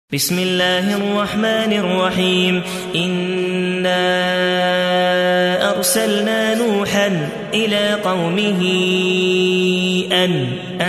بسم الله الرحمن الرحيم. إنا أرسلنا نوحا إلى قومه أن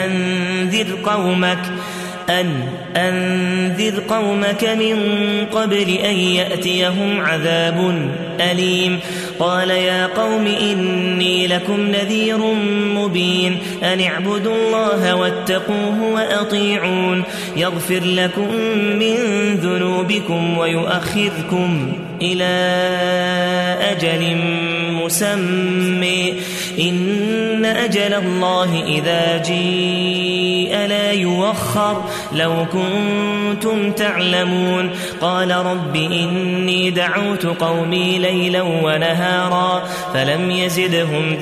أنذر قومك من قبل أن يأتيهم عذاب أليم. قال يا قوم إني لكم نذير مبين أن اعبدوا الله واتقوه وأطيعون يغفر لكم من ذنوبكم ويؤخذكم إلى أجل مسمى إن أجل الله إذا جيء لا يوخر لو كنتم تعلمون. قال رب إني دعوت قومي ليلا ونهارا فلم يزدهم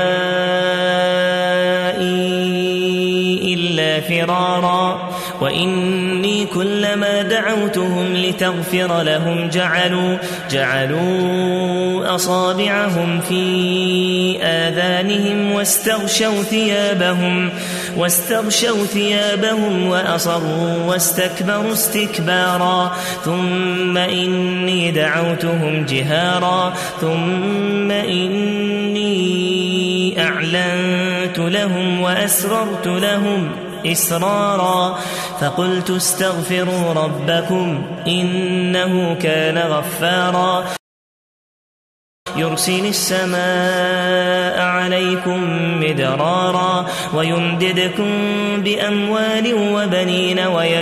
دعائي إلا فرارا وإني كلما دعوتهم لتغفر لهم جعلوا أصابعهم في آذانهم واستغشوا ثيابهم وأصروا واستكبروا استكبارا ثم إني دعوتهم جهارا ثم إني أعلنت لهم وأسررت لهم إسرارا فقلت استغفروا ربكم إنه كان غفارا يرسل السماء عليكم مدرارا ويمددكم بأموال وبنين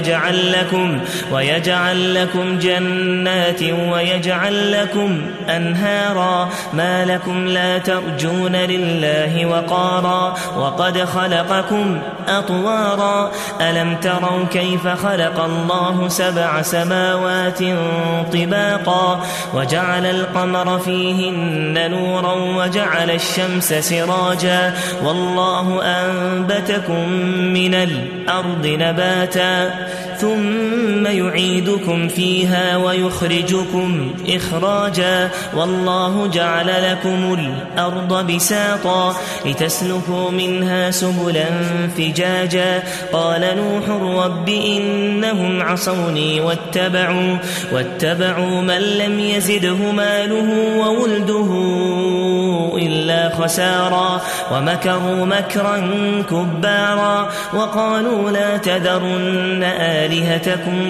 ويجعل لكم جنات ويجعل لكم أنهارا ما لكم لا ترجون لله وقارا وقد خلقكم أطوارا ألم تروا كيف خلق الله 7 سماوات طباقا وجعل القمر فيهن نورا وجعل الشمس سراجا والله أنبتكم من الأرض نباتا ثم يعيدكم فيها ويخرجكم إخراجا والله جعل لكم الأرض بساطا لتسلكوا منها سبلا فجاجا. قال نوح رب إنهم عصوني واتبعوا من لم يزده ماله وولده إلا خسارا ومكروا مكرا كبارا وقالوا لا تذرن آلهتكم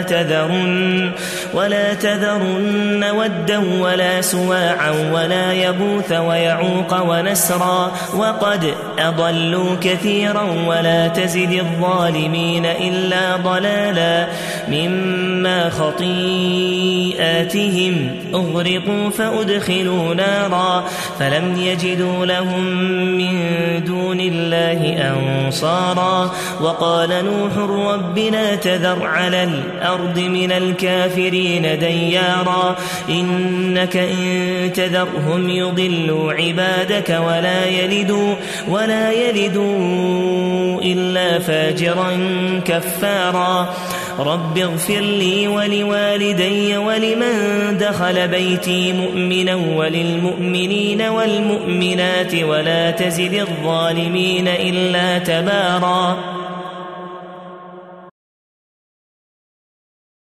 ولا تذرن ودا ولا سواعا ولا يغوث ويعوق ونسرا وقد أضلوا كثيرا ولا تزد الظالمين إلا ضلالا مما خطيئاتهم أغرقوا فأدخلوا نارا فلم يجدوا لهم من دون الله أنصارا. وقال نوح رب لا تذر على الأرض من الكافرين ديارا إنك إن تذرهم يضلوا عبادك ولا يلدوا إلا فاجرا كفارا. رب اغفر لي ولوالدي ولمن دخل بيتي مؤمنا وللمؤمنين والمؤمنات ولا تزد الظالمين إلا تبارا.